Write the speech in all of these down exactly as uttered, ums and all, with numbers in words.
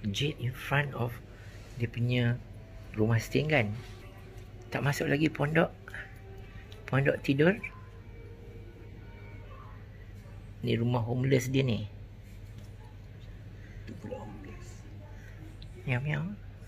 Jade in front of dia punya rumah Setinggan. Tak masuk lagi pondok. Pondok tidur. Ni rumah homeless dia ni. Itu pula homeless. Miau miau.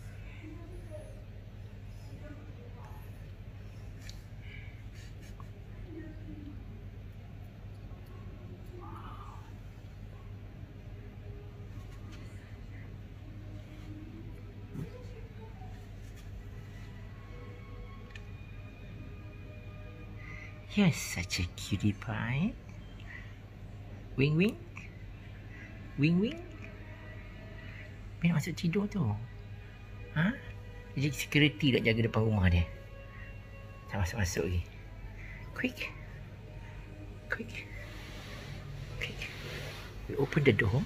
You're such a cutie pie. Wing wing. Wing wing. Dia nak masuk tidur tu. Ha? Dia jadi security nak jaga depan rumah dia. Tak masuk-masuk lagi. Quick. Quick. Quick. We open the door.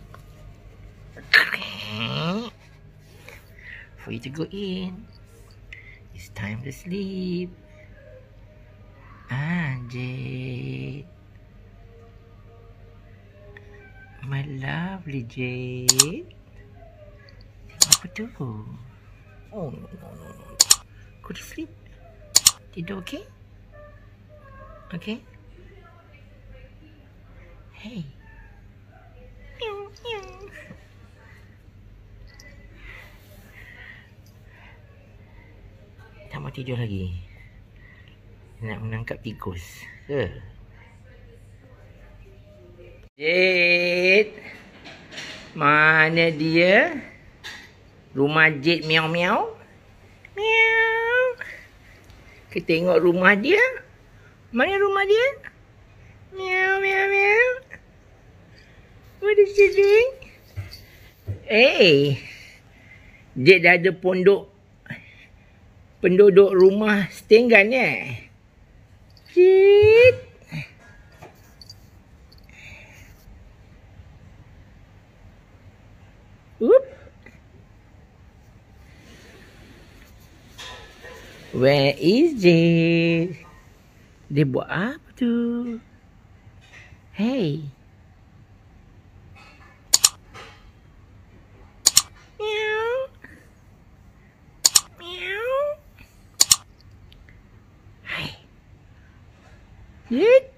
For you to go in. It's time to sleep. Ah, Jade. My lovely Jade. Tengok apa tu? Oh, no, no, no, no. Go to sleep. Tidur, okay? Okay? Hey. Meow, meow. Tak mau tidur lagi. Nak menangkap tikus ke? Jade, mana dia? Rumah Jade miau miau. Miau. Kita tengok rumah dia. Mana rumah dia? Miau miau miau. What is she doing? Hey, Jade dah ada pondok penduduk rumah Setinggan eh. Jade. Oop. Where is Jade? Dia buat apa tu? Hey. Meow. Meow. Hi. Jade.